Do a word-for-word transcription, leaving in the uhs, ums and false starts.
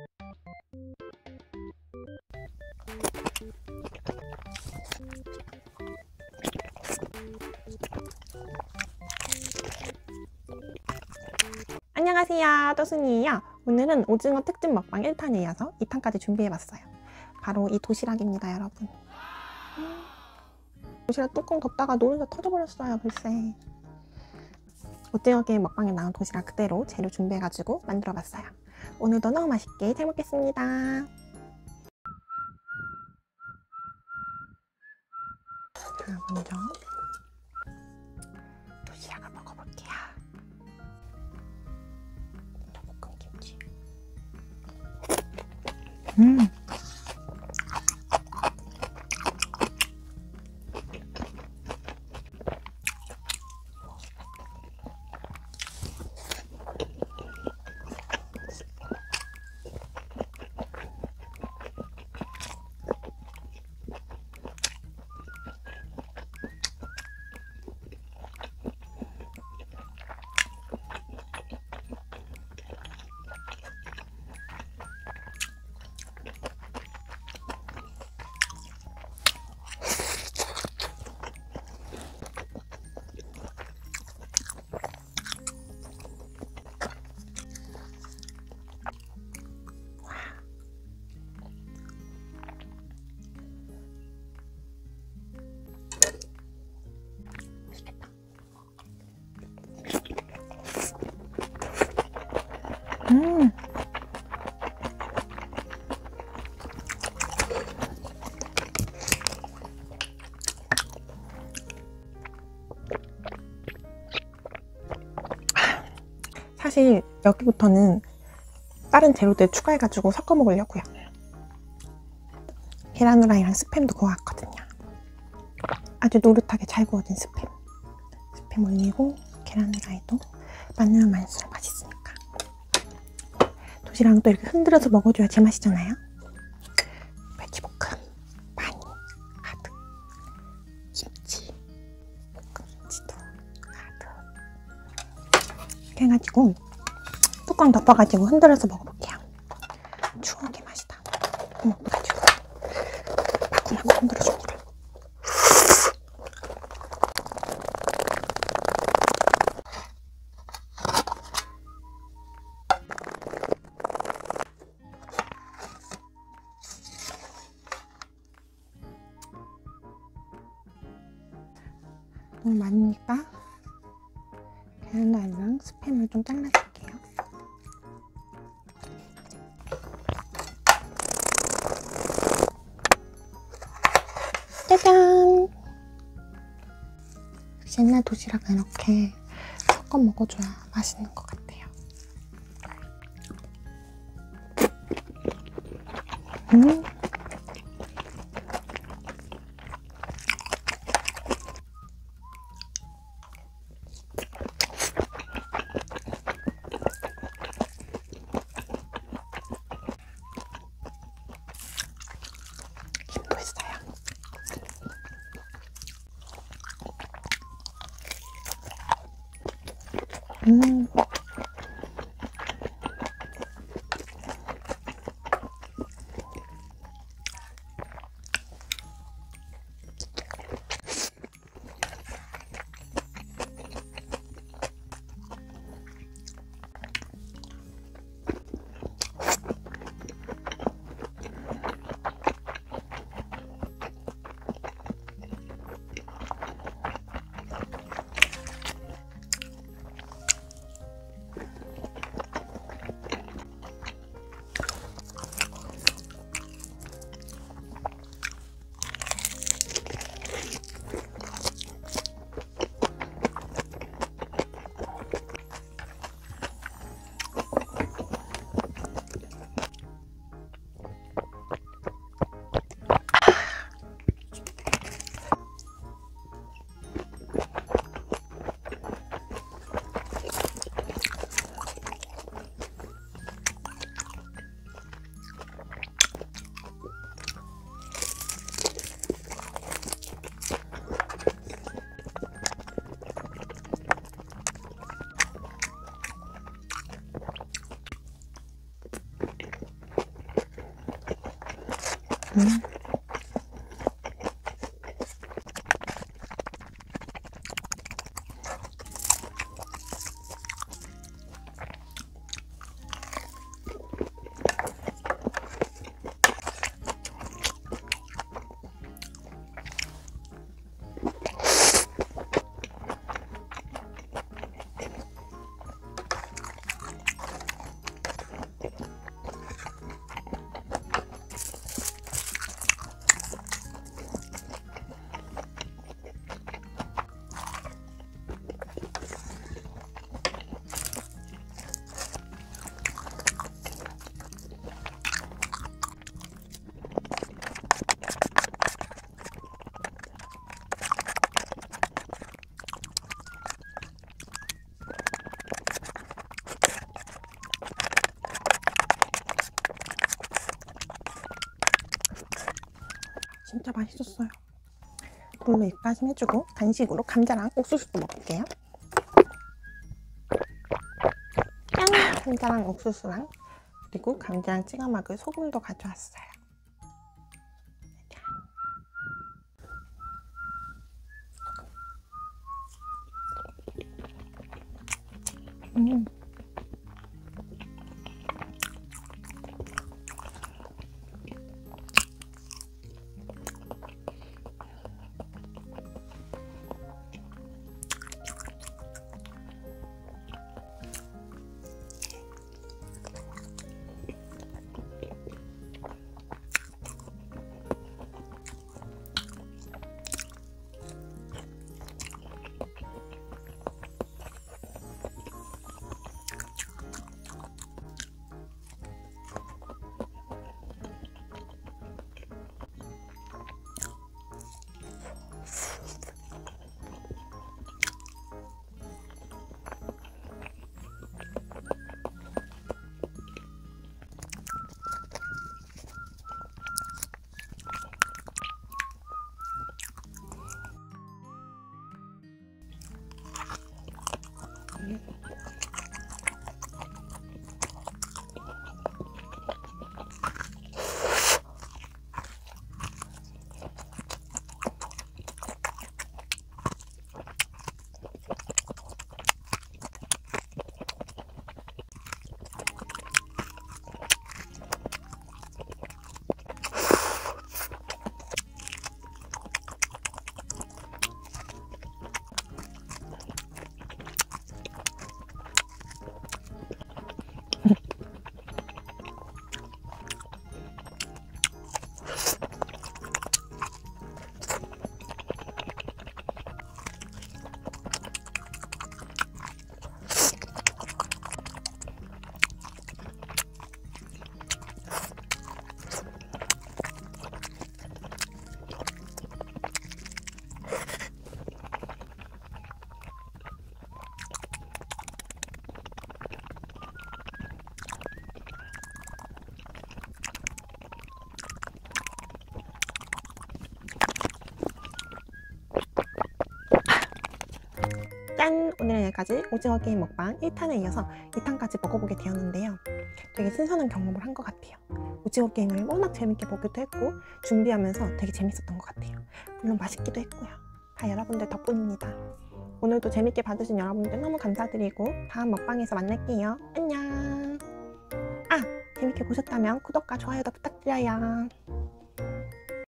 안녕하세요, 또순이에요. 오늘은 오징어 특집 먹방 일 탄에 이어서 이 탄까지 준비해봤어요. 바로 이 도시락입니다, 여러분. 음, 도시락 뚜껑 덮다가 노른자 터져버렸어요, 글쎄. 오징어게임 먹방에 나온 도시락 그대로 재료 준비해가지고 만들어봤어요. 오늘도 너무 맛있게 잘 먹겠습니다. 자, 먼저 도시락을 먹어볼게요. 볶음김치. 음. 음. 사실 여기부터는 다른 재료들 추가해가지고 섞어 먹으려고요. 계란후라이랑 스팸도 구워왔거든요. 아주 노릇하게 잘 구워진 스팸. 스팸 올리고 계란후라이도 많으면 많을수록 맛있으니까. 도시락은 또 이렇게 흔들어서 먹어줘야 제맛이잖아요. 멸치볶음 많이 가득, 김치, 볶음김치도 가득. 이렇게 해가지고 뚜껑 덮어가지고 흔들어서 먹어볼게요. 추억의 맛이다. 어머, 가지고 마구마구 흔들어줍니다. 너무 많으니까 계란후라이랑 스팸을 좀 잘라줄게요. 짜잔! 역시 옛날 도시락은 이렇게 섞어 먹어줘야 맛있는 것 같아요. 음. 음. 음. 진짜 맛있었어요. 물로 입가심 해주고 간식으로 감자랑 옥수수도 먹을게요. 짠! 감자랑 옥수수랑 그리고 감자랑 찍어 먹을 소금도 가져왔어요. 음. 짠! 오늘은 여기까지 오징어게임 먹방 일 탄에 이어서 이 탄까지 먹어보게 되었는데요. 되게 신선한 경험을 한 것 같아요. 오징어게임을 워낙 재밌게 보기도 했고 준비하면서 되게 재밌었던 것 같아요. 물론 맛있기도 했고요. 다 여러분들 덕분입니다. 오늘도 재밌게 봐주신 여러분들 너무 감사드리고 다음 먹방에서 만날게요. 안녕! 아! 재밌게 보셨다면 구독과 좋아요도 부탁드려요.